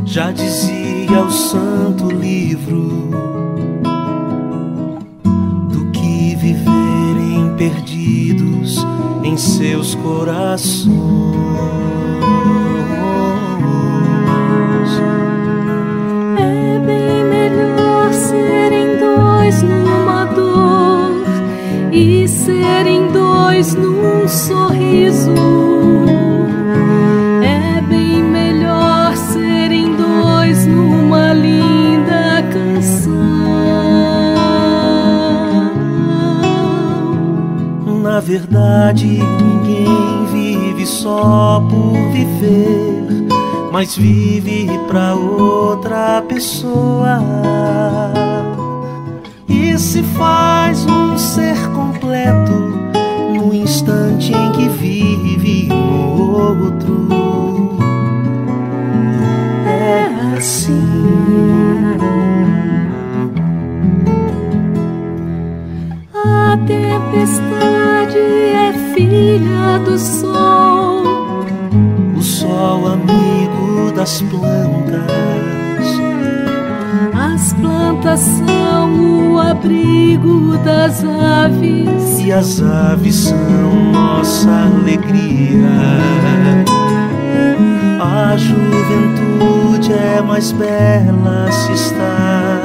Já dizia o santo livro do que viverem perdidos em seus corações. É bem melhor serem dois numa dor e serem dois num sorriso. É bem melhor serem dois numa linda canção. Na verdade, ninguém vive só por viver, mas vive pra outra pessoa e se faz um ser completo no instante em que vive no outro. É assim. A tempestade é filha do sol, O sol amigo das plantas, as plantas são o abrigo das aves, e as aves são nossa alegria. A juventude é mais bela se está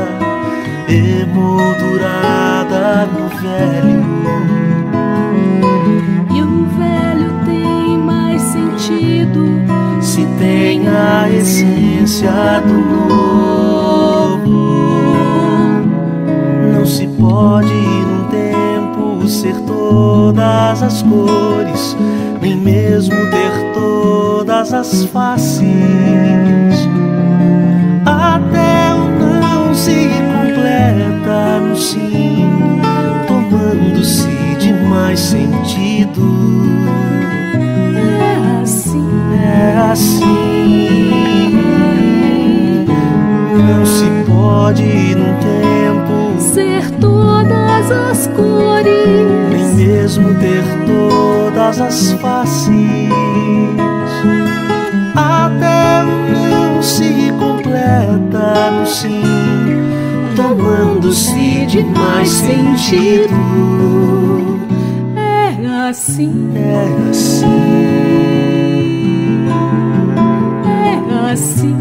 emoldurada no velho, e o velho tem mais sentido se tem a essência do novo. Não se pode num tempo ser todas as cores, nem mesmo ter todas as faces. Até o não se completa no sim, tomando-se de mais sentido. é assim. É assim. Não se pode num tempo Ser todas as cores, nem mesmo ter todas as faces. Até o não se completa no sim, tomando-se de mais sentido. é assim. É assim. É assim.